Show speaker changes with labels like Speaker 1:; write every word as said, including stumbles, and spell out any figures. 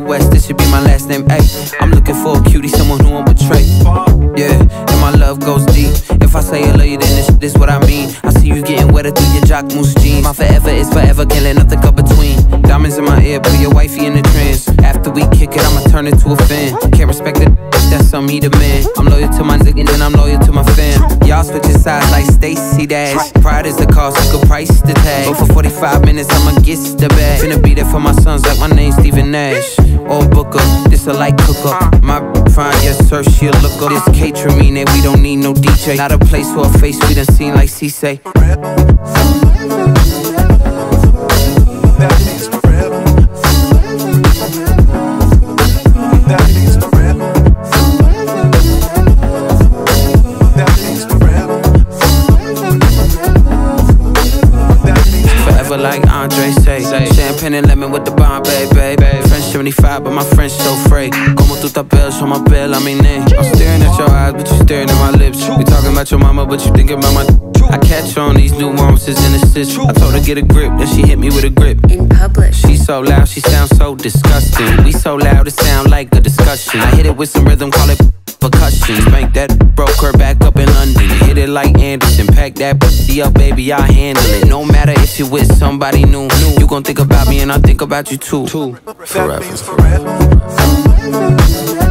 Speaker 1: West, this should be my last name, ayy. I'm looking for a cutie, someone who won't betray. Yeah, and my love goes deep. If I say I love you, then this, this what I mean. I see you getting wetter through your jock moose jeans. My forever is forever, can't let nothing come between. Diamonds in my ear, put your wifey in the trance. After we kick it, I'ma turn it to a fan. Can't respect it, that's something he demand. I'm loyal to my nigga, and I'm loyal to my fam. Y'all switching sides like Stacey Dash. Pride is the cost, you can price the tag. But for forty-five minutes, I'ma get the bag. Finna be there for my sons like my name's Stephen Nash. Or Booker, this a light cook-up. My fine, yes sir, she a looker. This KAYTRAMINÉ, we don't need no D J. Not a place for a face we done seen like C say. Like Andre say, champagne and lemon with the Bombay, baby. French seventy-five, but my French so free. Como tu tapel, on my bell, I mean, I'm staring at your eyes, but you staring at my lips. We talking about your mama, but you thinking about my. I catch on these nuances in the system. I told her get a grip, then she hit me with a grip.
Speaker 2: In public.
Speaker 1: She so loud, she sounds so disgusting. We so loud, it sound like a discussion. I hit it with some rhythm, call it percussion. Spank that, broke her back up in London. Hit it like Anderson, pack that pussy up, baby, I handle it. No matter if you're with somebody new, you gon' think about me and I think about you too. Forever.